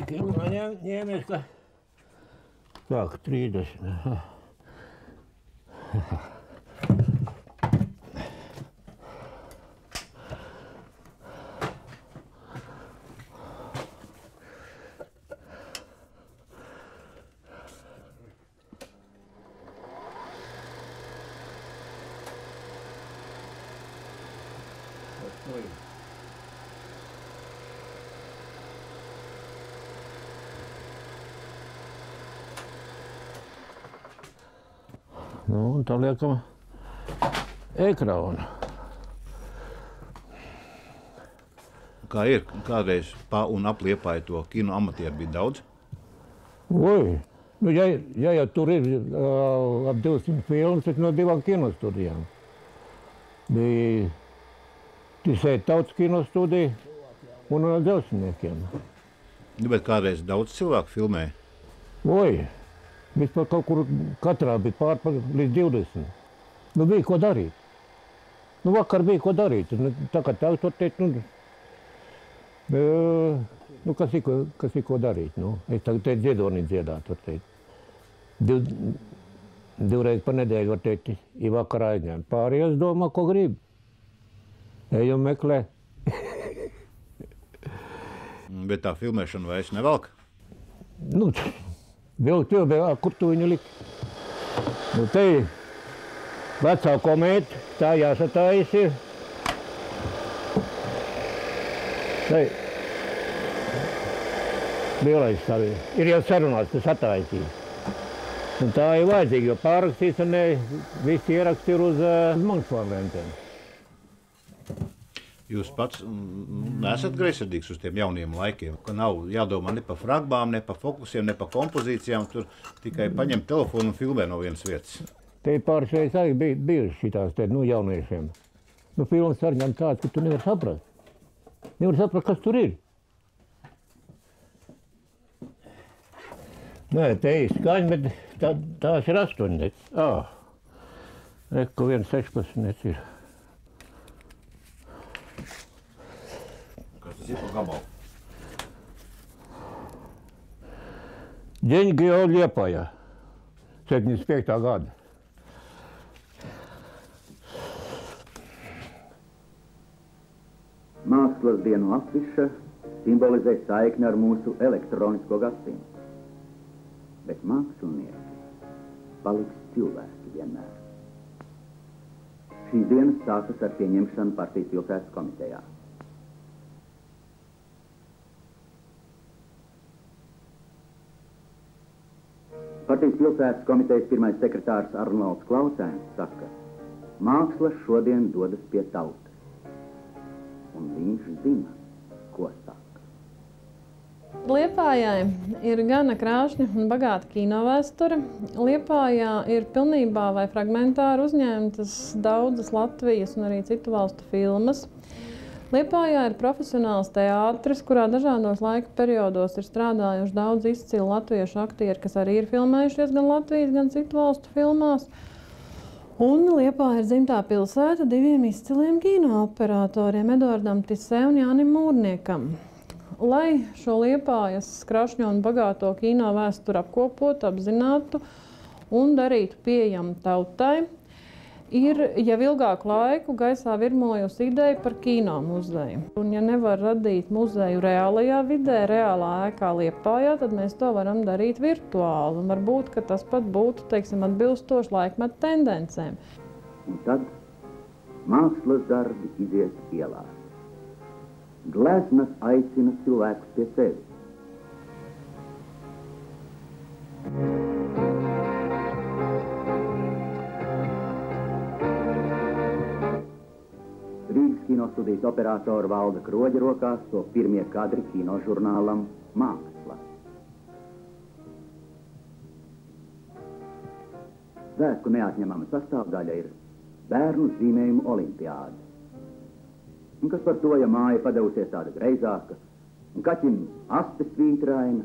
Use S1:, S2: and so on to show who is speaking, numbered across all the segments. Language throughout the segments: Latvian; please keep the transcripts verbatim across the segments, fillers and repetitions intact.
S1: Tikai man ņēmies, ka sāk trīsdesmit. Nu, un tā liekam ekrānu.
S2: Kā ir? Kādreiz pa un ap Liepāju to kino amatieru bija daudz?
S1: Oi, nu, ja, ja jau tur ir uh, ap divsimt filmas, tad no divām kinostudijām. Bija Tisēt tautas kinostudija un no Dzelzceļniekiem.
S2: Bet kādreiz daudz cilvēku filmē?
S1: Oi, vispār kaut kur katrā bija pār par līdz divdesmit. Nu, bija ko darīt. Nu, vakar bija ko darīt. Nu, tā kā tā, to teikt, nu, uh, nu kas, ir, kas ir ko darīt? Nu, es tagad teicu dziedonī dziedāt, var teikt. Div, divreiz pa nedēļu, var teikt, ir vakarā aizņēma. Pārējās domā, ko grib. Ejam meklē.
S2: Bet tā filmēšana vairs nevalk?
S1: Nu, vēl tev, vēl, kur tu viņu liki? Nu, te ir vecā komēta, tā jāsataisi. Te lielais savi. Ir jau sarunāts, tas attaisīs. Un tā ir vajadzīga, jo pārrakstīs un ne visi ieraksti ir uz uh, magnetofonu.
S2: Jūs pats neesat greizsirdīgs uz tiem jauniem laikiem, ka nav jādomā ne par fragmām, ne par fokusiem, ne par kompozīcijām, tur tikai paņem telefonu un filmē no vienas vietas.
S1: Te pāris reizes arī bija bijuši šitās te, nu, jauniešiem. Nu, filmas arī gan tāds, ka tu nevar saprast. Nevar saprast, kas tur ir. Nē, te ir skaņa, bet tā, tās ir astoņdesmit. Ah, reku viens sešpadsmit ir.
S2: Kas tas ir par gabalu?
S1: Ģeņgi jau Liepājā, septiņdesmit piektā gada.
S3: Mākslas dienu afiša simbolizē saikni ar mūsu elektronisko gadsimtu. Bet mākslinieki paliks cilvēki vienmēr. Šīs dienas sākas ar pieņemšanu partijas pilsētas komitejā. Partijas pilsētas komitejas pirmais sekretārs Arnolds Klausēns saka, māksla šodien dodas pie tautas. Un viņš zina, ko saka.
S4: Liepājai ir gana krāšņa un bagāta kinovēsture. Liepājā ir pilnībā vai fragmentāri uzņemtas daudzas Latvijas un arī citu valstu filmas. Liepājā ir profesionāls teātris, kurā dažādos laika periodos ir strādājuši daudz izcilu latviešu aktieri, kas arī ir filmējušies gan Latvijas, gan citu valstu filmās. Un Liepāja ir dzimtā pilsēta diviem izciliem kinooperatoriem, Eduardam Tisē un Jānim Mūrniekam. Lai šo Liepājas krāšņo un bagāto kino vēsturi apkopotu, apzinātu un darītu pieejamu tautai, ir jau ilgāku laiku gaisā virmojusi ideja par kino muzeju. Un ja nevar radīt muzeju reālajā vidē, reālā ēkā Liepājā, tad mēs to varam darīt virtuāli. Un varbūt, ka tas pat būtu, teiksim, atbilstoši laikmetu tendencēm.
S3: Un tad mākslas darbi iziet ielās. Gleznas aicina cilvēkus pie sevis. Rīgas kinostudijas operatora Valda Kroģa rokās to pirmie kadri kinožurnālam Māksla. Svētku neatņemama sastāvdaļa ir bērnu zīmējumu olimpiāde. Un kas par to, ja māja padevusies tāda greizāka, un kaķim astes vītraina.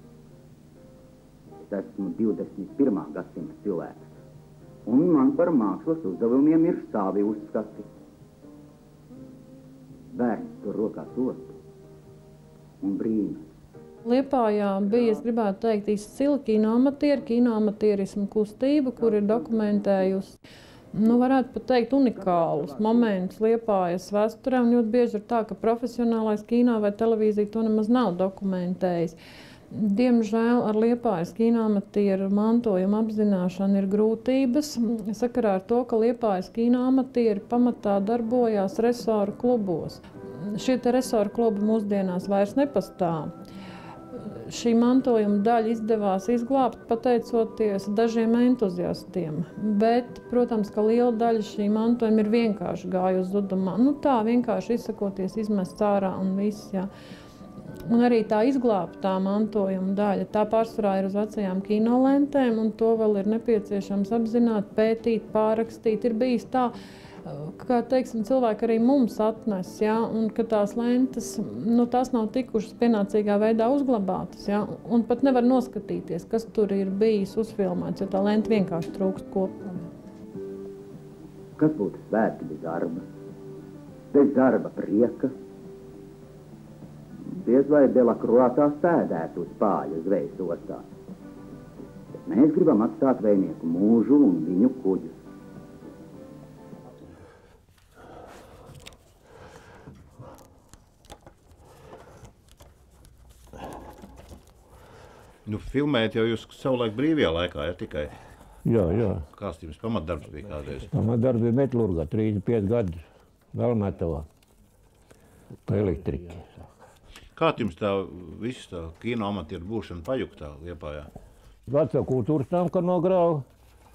S3: Es esmu divdesmit pirmā gadsimta cilvēks, un man par mākslas uzdevumiem ir savi uzskati. Bērns tur rokā sostu un brīnas.
S4: Liepājā bija, es gribētu teikt, izcila kinoamatieru, kinoamatierismu kustība, kur ir dokumentējusi, nu, varētu pat teikt, unikālus momentus Liepājas vēsturē, un ļoti bieži ir tā, ka profesionālais kino vai televīzija to nemaz nav dokumentējis. Diemžēl ar Liepājas kinoamatieru mantojumu apzināšanu ir grūtības, sakarā ar to, ka Liepājas kinoamatieri pamatā darbojās resoru klubos. Šie te resoru klubi mūsdienās vairs nepastāv. Šī mantojuma daļa izdevās izglābt pateicoties dažiem entuziastiem, bet, protams, ka liela daļa šī mantojuma ir vienkārši gājusi zudumā. Nu tā, vienkārši izsakoties, izmests ārā un viss, jā. Un arī tā izglābtā mantojuma daļa, tā pārsvarā ir uz vecajām kinolentēm, un to vēl ir nepieciešams apzināt, pētīt, pārrakstīt. Ir bijis tā, kā, teiksim, cilvēki arī mums atnes, ja, un ka tās lentes, nu, tās nav tikušas pienācīgā veidā uzglabātas, ja, un pat nevar noskatīties, kas tur ir bijis uzfilmēts, jo tā lenta vienkārši trūkst kopā.
S3: Kas būtu svētki bez darba? Bez darba prieka? Diez vai Delacroix tā sēdētu uz pāļa zvejas ostā. Bet mēs gribam atstāt vējnieku mūžu un viņu kuģus.
S2: Nu, filmēt jau jūs savulaik brīvajā laikā, ja tikai?
S1: Jā, jā.
S2: Kāds jums pamatdarbs bija kādreiz?
S1: Pamatdarbs bija metlurgā, trīsdesmit pieci gadi Valmetavā, pa elektriķi.
S2: Kā jums tā viss tā kinoamatieru būšana pajuktā Liepājā?
S1: Vecā kultūras namka nogrāva.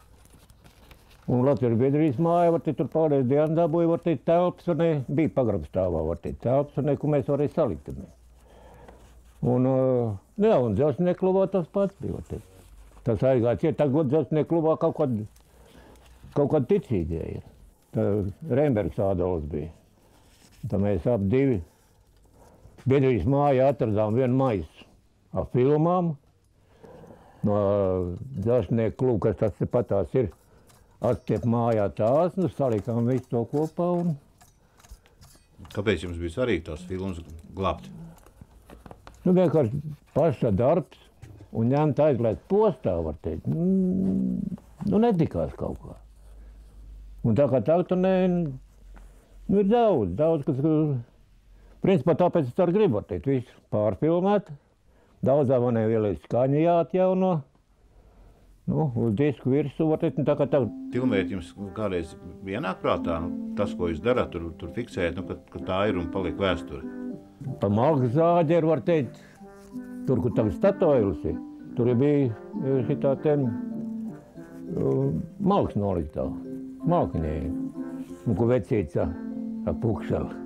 S1: Un Latvijas biedrības māja, var teikt, tur pārējais dienu dabūja, var teikt, telpas, un ne, bija pagrabstāvā, var teikt, telpas, un ne, ko mēs varēja salikt. Ne. Un, uh, jā, un dzelzceļa klubā tas pats bija. Tas aizgāja ciet, tagad dzelzceļa klubā kaut kad, kaut kad ticīgie ir. Tā Rembergs Ādolfs bija. Tā mēs ap divi biedrības mājā atradām vienu maisu ar filmām. No dzelzceļa kluba, kas tas patās ir, atstiep mājā tās, nu salikām visu to kopā. Un...
S2: Kāpēc jums bija svarīgi tās filmas glābt?
S1: Nu, vienkārši paša darbs un ņemt aizliet postā, var teikt. Nu, nu netikās kaut kā. Un tā kā tā, tu ne... Nu, ir daudz, daudz, kas... Principā tāpēc es tā gribu, var teikt, visu pārfilmēt. Daudzā manē vēl ir skaņa jāatjauno. Nu, uz disku virsū, var teikt, tā kā tā...
S2: Filmēt jums kādreiz ienāk prātā, nu, tas, ko jūs darāt, tur, tur fiksējat, nu, ka, ka tā ir un paliek vēsture.
S1: Pa Malkas zāģeru, var teikt, tur, kur tagad statoilis ir, tur bija šitā te uh, malks noliktā, malkiņēji, un ko vecīca ar pukšeli.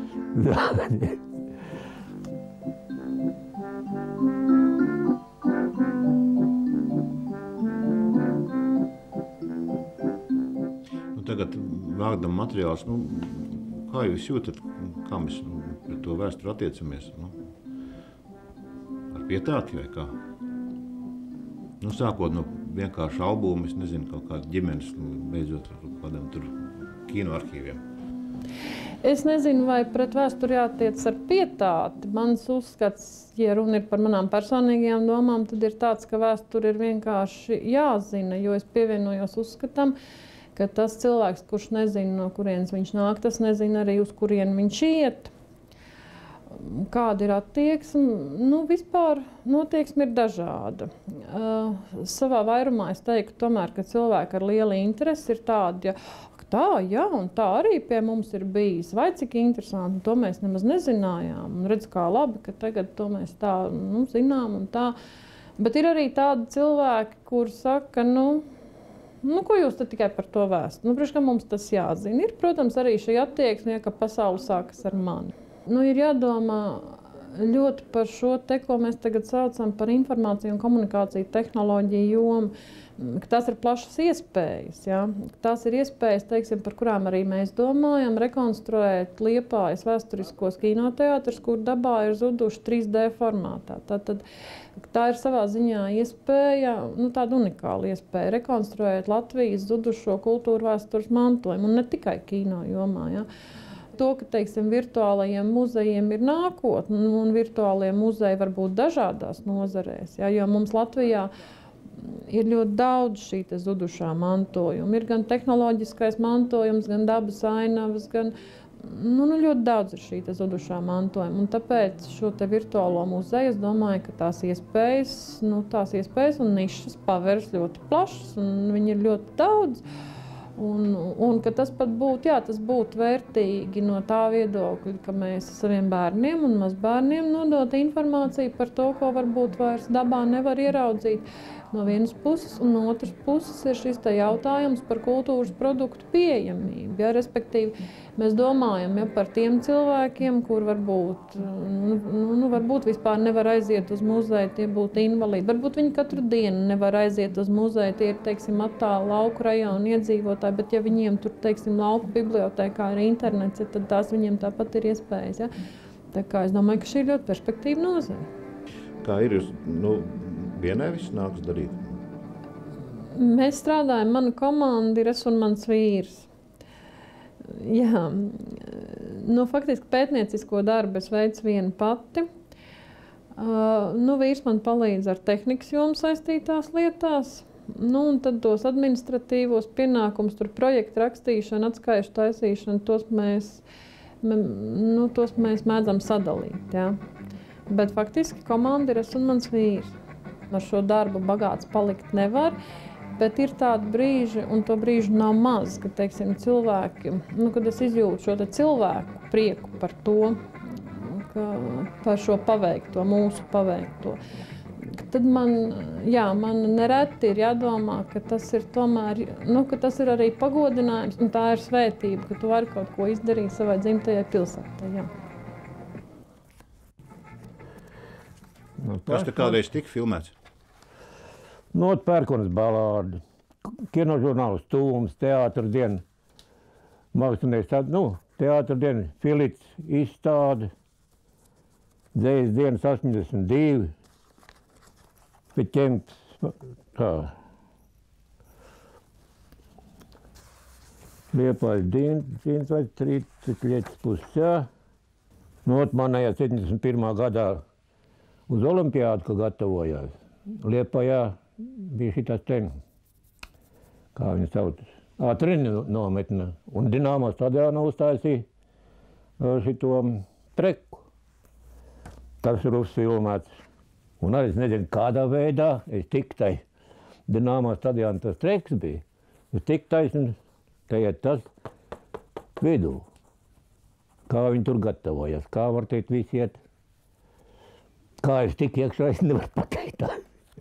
S2: Nu, tagad vākdam materiāls, nu, kā jūs jūtat, kā mēs nu, pret to vēsturi attiecamies? Nu, ar pietāti vai kā? Nu, sākot no vienkārši albumu, es nezinu, kaut kāda ģimenes, beidzot ar kādiem tur kinoarkīviem.
S4: Es nezinu, vai pret vēsturi jātiec ar pietāti. Mans uzskats, ja runa ir par manām personīgajām domām, tad ir tāds, ka vēsturi ir vienkārši jāzina, jo es pievienojos uzskatam, ka tas cilvēks, kurš nezina, no kurienes viņš nāk, tas nezina arī, uz kurieni viņš iet. Kāda ir attieksme? Nu, vispār attieksme ir dažāda. Uh, savā vairumā es teiktu, tomēr, ka cilvēki ar lielu interesi ir tādi, ja, tā, jā, un tā arī pie mums ir bijis. Vai cik interesanti, to mēs nemaz nezinājām. Un redz, kā labi, ka tagad to mēs tā nu, zinām un tā. Bet ir arī tādi cilvēki, kur saka, nu, nu, ko jūs te tikai par to vēst? Nu, priekš, ka mums tas jāzina. Ir, protams, arī šī attieksme, ja, ka pasaule sākas ar mani. Nu, ir jādomā ļoti par šo te, ko mēs tagad saucam par informāciju un komunikāciju tehnoloģiju jomu. Tās ir plašas iespējas. Ja? Tās ir iespējas, teiksim, par kurām arī mēs domājam, rekonstruēt Liepājas vēsturiskos kinoteātrus, kur dabā ir zuduši trīs D formātā. Tātad, tā ir savā ziņā iespēja, nu, tāda unikāla iespēja rekonstruēt Latvijas zudušo kultūru vēstures mantojumu, un ne tikai kino jomā. Ja? to, ka, teiksim, virtuālajiem muzejiem ir nākotne, un virtuālie muzeji var būt dažādās nozarēs, ja, jo mums Latvijā ir ļoti daudz šī zudušā mantojuma. Ir gan tehnoloģiskais mantojums, gan dabas ainavas, gan nu, nu, ļoti daudz ir šī zudušā mantojuma. Un tāpēc šo te virtuālo muzeju, es domāju, ka tās iespējas, nu, tās iespējas un nišas pavērs ļoti plašas, un viņi ir ļoti daudz. Un, un ka tas pat būtu, jā, tas būtu vērtīgi no tā viedokļa, ka mēs saviem bērniem un mazbērniem nodot informāciju par to, ko varbūt vairs dabā nevar ieraudzīt no vienas puses, un no otras puses ir šis te jautājums par kultūras produktu pieejamību. Ja, respektīvi, mēs domājam ja, par tiem cilvēkiem, kur varbūt, nu, nu, varbūt vispār nevar aiziet uz muzeju, tie būtu invalīdi. Varbūt viņi katru dienu nevar aiziet uz muzeju, tie ir, teiksim, attāli lauku rajonu iedzīvotāji, bet ja viņiem tur, teiksim, lauku bibliotēkā ir internets, tad tās viņiem tāpat ir iespējas. Ja? Tā kā es domāju, ka šī ir ļoti perspektīva nozara.
S2: Kā ir jūs, nu, vienai viss nāks darīt?
S4: Mēs strādājam, mana komanda ir es un mans vīrs. Jā, nu, faktiski pētniecisko darbu es veicu viena pati. Uh, nu, vīrs man palīdz ar tehnikas jomu saistītās lietās. Nu, un tad tos administratīvos pienākumus, tur projektu rakstīšanu, atskaišu taisīšanu, tos mēs, nu, tos mēs mēdzam sadalīt. Jā. Bet faktiski komanda ir es un mans vīrs. Ar šo darbu bagāts palikt nevar, bet ir tādi brīži, un to brīžu nav maz, kad, teiksim, cilvēki, nu, kad es izjūtu šo te cilvēku prieku par to, ka, par šo paveikto, mūsu paveikto. Tad man, jā, man nereti ir jādomā, ka tas ir tomēr, nu, ka tas ir arī pagodinājums, un tā ir svētība, ka tu vari kaut ko izdarīt savai dzimtajai pilsētai, jā.
S1: Nu,
S2: Kas te kādreiz tika filmēts?
S1: Nu, Pērkonas balādi, kinožurnāls Tūms, teātra diena, mākslinieks tāda, nu, teātra diena, Filips izstāde, dzējas dienas astoņdesmit divi, Peķemps, tā. Liepājas dienas vai trīsdesmit lietas pusē. Nu, manējā septiņdesmit pirmā gadā uz olimpiādu, ka gatavojās. Liepājā bija šitas ten, kā viņi sauc, ātrini nometne. Un Dinamo stadionā uztaisīja šito treku. Tas ir uzfilmēts. Un arī es nezinu, kādā veidā es tik tai Dinamo stadionā tas treks bija. Es tik taisni, te iet tas vidū. Kā viņi tur gatavojas, kā var teikt visi iet. Kā es tik iekšā, es nevaru pateikt tā.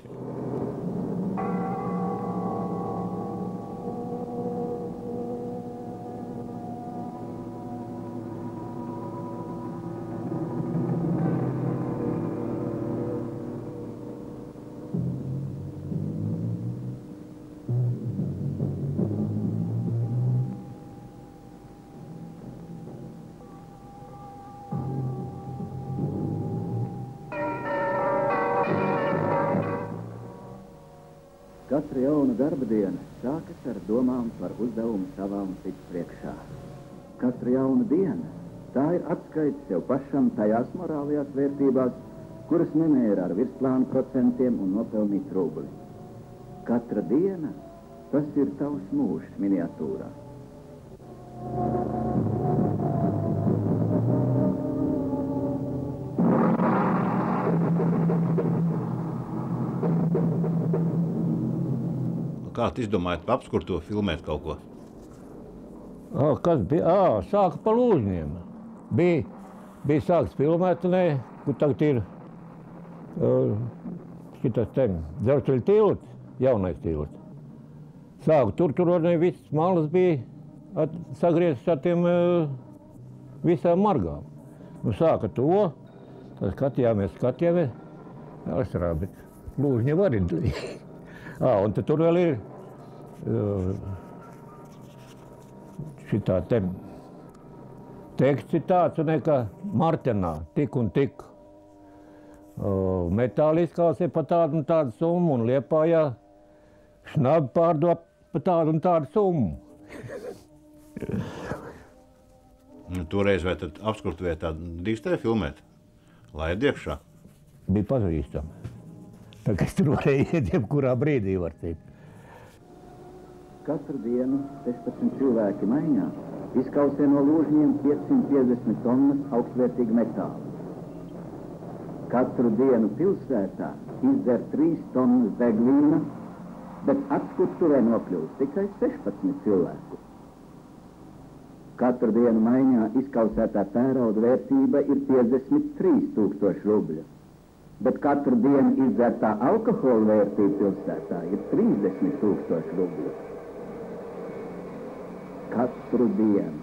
S3: Katra jauna darba diena sākas ar domām par uzdevumu savām cits priekšā. Katra jauna diena, tā ir atskaits sev pašam tajās morālajās vērtībās, kuras nemēra ar virsplānu procentiem un nopelnīt rubli. Katra diena, tas ir tavs mūžs miniatūrā.
S2: Kā tu izdomājat apskurt to filmēt kaut ko?
S1: Ā, kas bija? Ā, sāka pa lūžņiem. Bija, bija sāks filmēt, ne, kur tagad ir uh, šitas ten, dzelzceļa tilts, jaunais tilts. Sāku tur, tur arī viss malas bija at, sagrieztas ar tiem uh, visām margām. Nu, sāka to, tad skatījāmies, skatījāmies, jāsarā, bet lūžņi var ir. Ā, un tad tur vēl ir uh, šitā te teksts ir tāds, un ka Martenā tik un tik uh, metāli izkalsē pa tādu un tādu summu, un Liepājā šnabi pārdod pa tādu un tādu summu.
S2: Nu, toreiz vai tad apskrutvietā drīkstēja filmēt? Laid iekšā?
S1: Bija pazīstami. Tā kā es tur varēju iet jebkurā brīdī, var teikt.
S3: Katru dienu sešpadsmit cilvēki maiņā izkausē no lūžņiem piecsimt piecdesmit tonnas augstvērtīgu metālu. Katru dienu pilsētā izdzer trīs tonnas degvīna, bet atskutuvē nokļūst tikai sešpadsmit cilvēku. Katru dienu maiņā izkausētā tērauda vērtība ir piecdesmit trīs tūkstoši rubļu, bet katru dienu izdzertā alkohola vērtība pilsētā ir trīsdesmit tūkstoši rubļu. Katru dienu.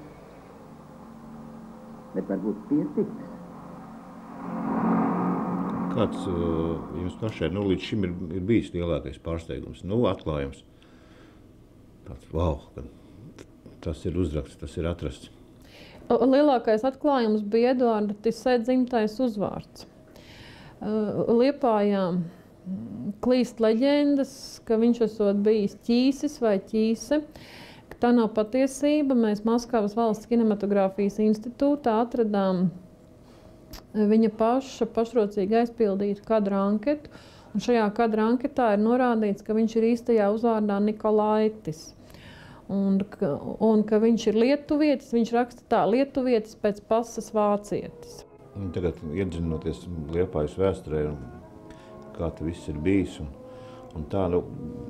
S3: Bet varbūt pietiks.
S2: Kāds uh, jums pašai, nu, līdz šim ir, ir bijis lielākais pārsteigums, nu, atklājums? Tāds, wow, tas ir uzraksts, tas ir atrasts.
S4: Lielākais atklājums bija Eduarda Tisē dzimtais uzvārds. Liepājā klīst leģendas, ka viņš esot bijis ķīsis vai ķīse. Tā nav patiesība. Mēs Maskavas valsts kinematogrāfijas institūtā atradām viņa paša pašrocīgi aizpildītu kadra anketu. Un šajā kadra anketā ir norādīts, ka viņš ir īstajā uzvārdā Nikolaitis. Un, ka, un ka viņš ir lietuvietis, viņš raksta tā, lietuvietis pēc pasas vācietis.
S2: Un tagad iedzinoties Liepājas vēsturē, kā tas viss ir bijis, un, un tā, nu,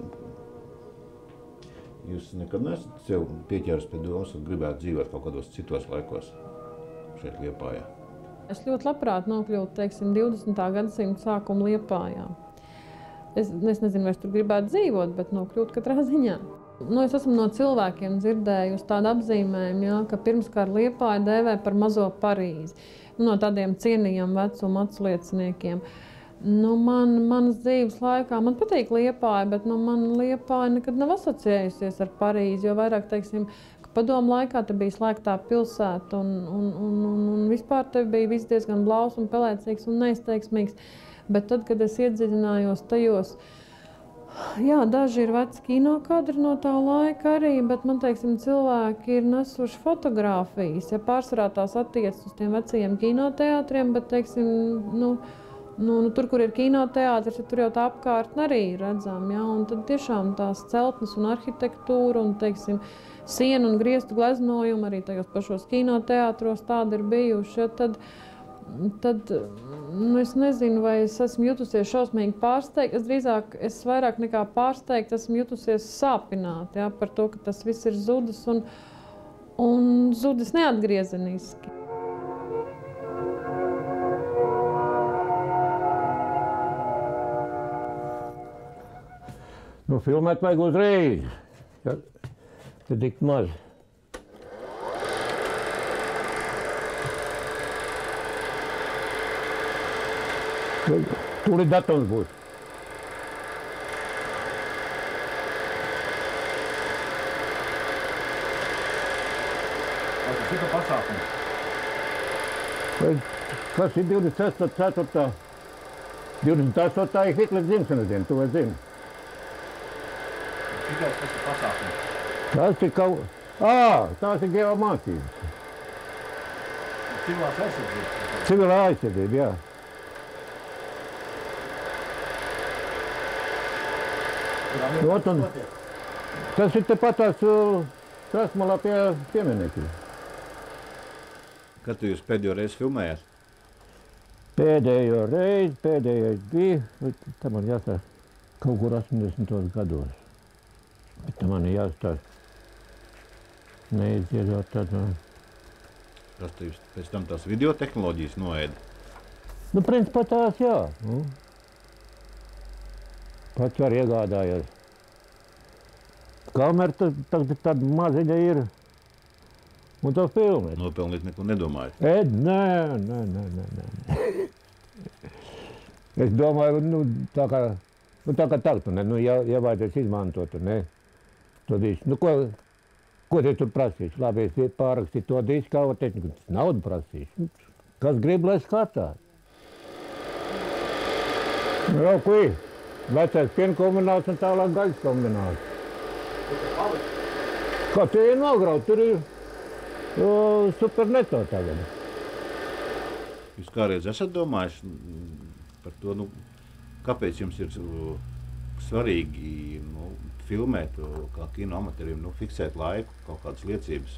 S2: jūs nekad neesat sev pieķēris pie domas, ka gribētu dzīvot kaut kādos citos laikos šeit Liepājā?
S4: Es ļoti labprāt nokļūtu, teiksim, divdesmitā gadsimta sākuma Liepājā. Es, es nezinu, vai es tur gribētu dzīvot, bet nokļūt katrā ziņā. Nu, es esmu no cilvēkiem dzirdējusi tādu apzīmējumu, jā, ka pirmskara Liepāja dēvē par mazo Parīzi. No tādiem cienījam vecuma atslieciniekiem. Nu, man, manas dzīves laikā, man patīk Liepāja, bet nu, man Liepāja nekad nav asociējusies ar Parīzi, jo vairāk, teiksim, ka padomu laikā te bija slēgtā pilsēta un, un, un, un, un vispār te bija viss diezgan blaus un pelēcīgs un neizteiksmīgs. Bet tad, kad es iedziļinājos tajos, jā, daži ir veci kinokadri no tā laika arī, bet man, teiksim, cilvēki ir nesuši fotogrāfijas. Ja pārsvarā tās attiecas uz tiem vecajiem kinoteātriem, bet, teiksim, nu, nu, nu, tur, kur ir kinoteātris, tur jau tā apkārtne arī ir redzama. Ja? Un tad tiešām tās celtnes un arhitektūra un, teiksim, sienu un griestu gleznojumi arī tajos pašos kinoteātros tādi ir bijuši. Ja? Tad, tad nu, es nezinu, vai es esmu jutusies šausmīgi pārsteigta. Es drīzāk, es vairāk nekā pārsteigta, esmu jutusies sāpināta, ja, par to, ka tas viss ir zudis un, un zudis neatgriezeniski.
S1: Nu, filmēt vajag uzreiz. Ja, tad tik maz. Tur ir datums būs.
S2: Vai tas ir pa pasākumu?
S1: Kas ir divdesmit ceturtā? divdesmit astotā ir Hitlera dzimšanas diena, tu vai zini?
S2: Tikai tas ir pasākumu.
S1: Tas ir kaut... Ā, tās ir geomācības.
S2: Civilās aizsardzības.
S1: Civilā aizsardzība, jā. Ot, un tas ir tepat tās Krasmalā pie pieminiekiem.
S2: Kad tu jūs pēdējo reizi filmējāt?
S1: Pēdējo reizi, pēdējais bija, tā man jāstāsta kaut kur astoņdesmitos gados. Bet tā man jāstāsta neizdziedot tādu.
S2: Tas te jūs pēc tam tās video tehnoloģijas noēda?
S1: Nu, principā tās jā. Nu. Pats var iegādājies. Kamera tad tāda maziņa ir. Un to filmēt.
S2: Nopelnīt neko nedomājat?
S1: Ed, nē, nē, nē, nē, nē. Es domāju, nu, tā kā, nu, tā kā taktu, ne, nu, ja, ja vajadzēs izmantot, ne, to disku. Nu, ko, ko te tur prasīs? Labi, es pārrakstīju to disku, kā var teikt, tas naudu prasīs. Kas grib, lai skatās? Nu, jau, ko ir? Vecais piena kombināts un tālāk gaļas kombināts. Kā te ir nograut, tur ir uh, superneto tagad.
S2: Jūs kādreiz esat domājuši par to, nu, kāpēc jums ir svarīgi nu, filmēt, kā kino amateriem, nu, fiksēt laiku, kaut kādas liecības?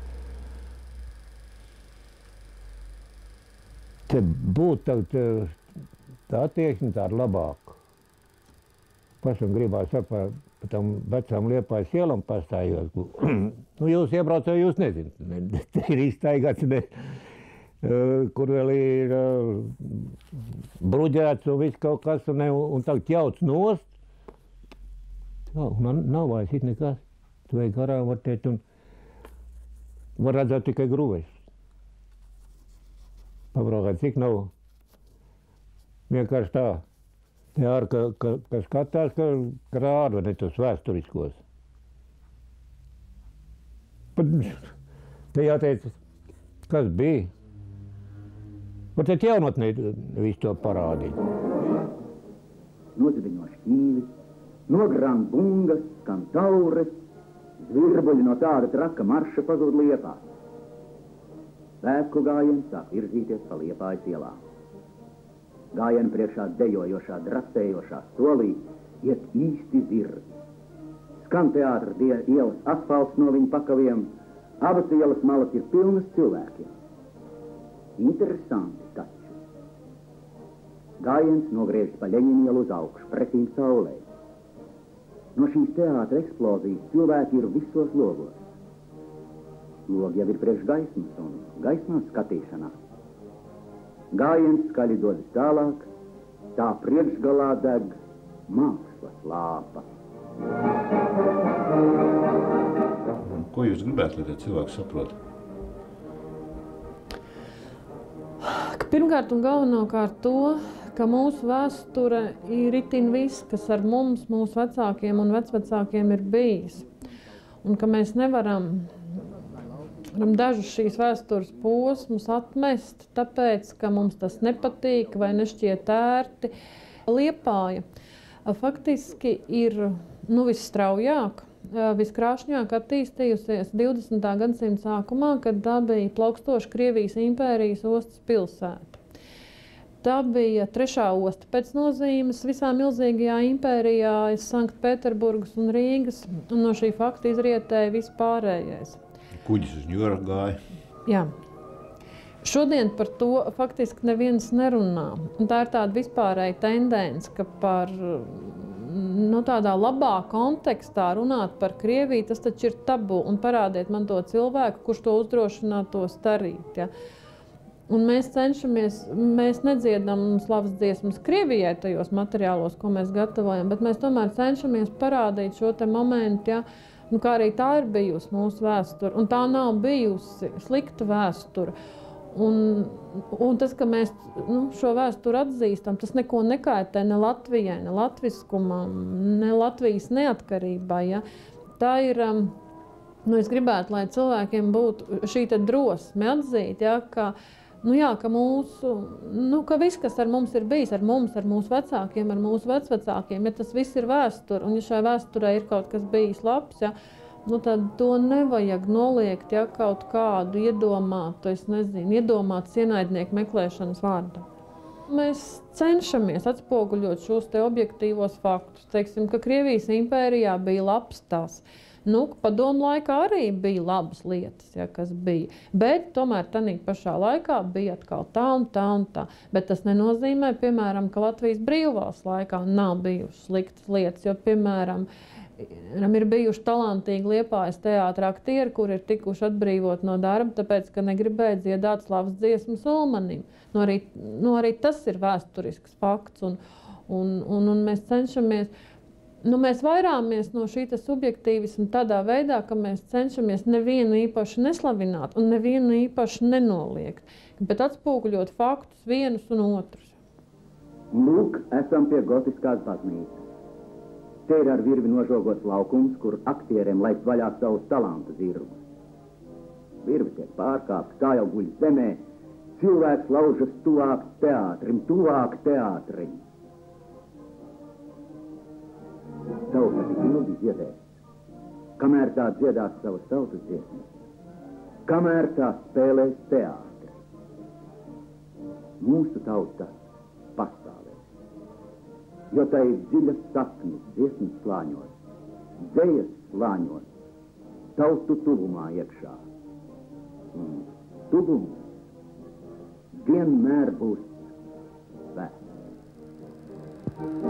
S1: Te būtu tā, tā attieksme tāda labāka. Pašam gribās par tam vecām Liepājas ielām pastājot. Nu, jūs iebraucē, jūs nezināt. Ne, te ir iztaigāts, ne, kur vēl ir bruģēts un viss kaut kas, un, un tagad jauc nost. Jā, un nav vairs it nekas. Tu vajag garām var teikt, un var redzēt tikai grūvēs. Pabraukāt, cik nav vienkārši tā. Te ar, ka, ka, ka skatās, ka, ka rāda ne tos vēsturiskos. Pat te jāteic, kas bija. Pat te jaunatnē visu to parādīt.
S3: Noziviņo šķīvis, nogrām bungas, skan taures, zvirbuļi no tāda traka marša pazūd Liepā. Svētku gājiens sāk virzīties pa Liepājas ielām. Gājienu priekšā dejojošā, drasējošā solī iet īsti zirgi. Skan teātra ielas asfalts no viņu pakaviem, abas ielas malas ir pilnas cilvēkiem. Interesanti taču. Gājiens nogriežas pa Ļeņina ielu uz augšu, pretīm saulē. No šīs teātra eksplozijas cilvēki ir visos logos. Logi jau ir priekš gaismas un gaismās skatīšanā. Gājiens skaļi dodas tālāk, tā priekšgalā deg mākslas lāpa.
S2: Ko jūs gribētu, lai cilvēki saprot?
S4: Pirmkārt un galvenokārt to, ka mūsu vēsture ir itin viss, kas ar mums, mūsu vecākiem un vecvecākiem ir bijis. Un ka mēs nevaram varam dažus šīs vēstures posmus atmest, tāpēc, ka mums tas nepatīk vai nešķiet ērti. Liepāja faktiski ir nu, visstraujāk, viskrāšņāk attīstījusies divdesmitā gadsimta sākumā, kad tā bija plaukstoša Krievijas impērijas ostas pilsēta. Tā bija trešā osta pēc nozīmes visā milzīgajā impērijā aiz Sanktpēterburgas un Rīgas, un no šī fakta izrietēja vispārējais.
S2: Kuģis uz Ņujorku gāja.
S4: Jā. Šodien par to faktiski neviens nerunā. Un tā ir tāda vispārēja tendence, ka par nu, tādā labā kontekstā runāt par Krieviju, tas taču ir tabu. Un parādiet man to cilvēku, kurš to uzdrošinātos darīt. Ja? Un mēs cenšamies, mēs nedziedam slavas dziesmas Krievijai tajos materiālos, ko mēs gatavojam, bet mēs tomēr cenšamies parādīt šo te momentu, ja? Nu, kā arī tā ir bijusi mūsu vēsture, un tā nav bijusi slikta vēsture. Un, un tas, ka mēs nu, šo vēsturi atzīstam, tas neko nekaitē ne Latvijai, ne latviskumam, ne Latvijas neatkarībai. Ja? Tā ir, nu, es gribētu, lai cilvēkiem būtu šī te drosme atzīt, ja, ka, nu, jā, ka, mūsu, nu, ka viss, kas ar mums ir bijis, ar mums, ar mūsu vecākiem, ar mūsu vecvecākiem, ja tas viss ir vēsture, un ja šai vēsturē ir kaut kas bijis labs, ja, nu, tad to nevajag noliegt, ja kaut kādu iedomātu, es nezinu, iedomātu ienaidnieku meklēšanas vārdā. Mēs cenšamies atspoguļot šos te objektīvos faktus. Teiksim, ka Krievijas impērijā bija labs tās. Nu, padomu laikā arī bija labas lietas, ja, kas bija. Bet tomēr tanī pašā laikā bija atkal tā un tā un tā. Bet tas nenozīmē, piemēram, ka Latvijas brīvvalsts laikā nav bijušas sliktas lietas, jo, piemēram, ir bijuši talantīgi Liepājas teātra aktieri, kuri ir tikuši atbrīvot no darba, tāpēc, ka negribēja dziedāt slavas dziesmas Ulmanim. Nu, arī, nu, arī tas ir vēsturisks fakts, un, un, un, un mēs cenšamies, nu, mēs vairāmies no šī subjektīvisma tādā veidā, ka mēs cenšamies nevienu īpaši neslavināt un nevienu īpaši nenoliegt, bet atspoguļot faktus vienus un otrus.
S3: Lūk, esam pie gotiskās baznīcas. Te ir ar virvi nožogots laukums, kur aktieriem laist vaļā savus talantu zirgus. Virvi tiek pārkāpta, tā jau guļ zemē, cilvēks laužas tuvāk teātrim, tuvāk teātrim. Tauta tik ilgi dziedēs, kamēr tā dziedās savas tautas dziesmas, kamēr tā spēlēs teātri. Mūsu tauta pastāvēs, jo tā ir dziļas saknes dziesmas slāņos, dzejas slāņos, tautu tuvumā iekšā. Un tuvums vienmēr būs svēts.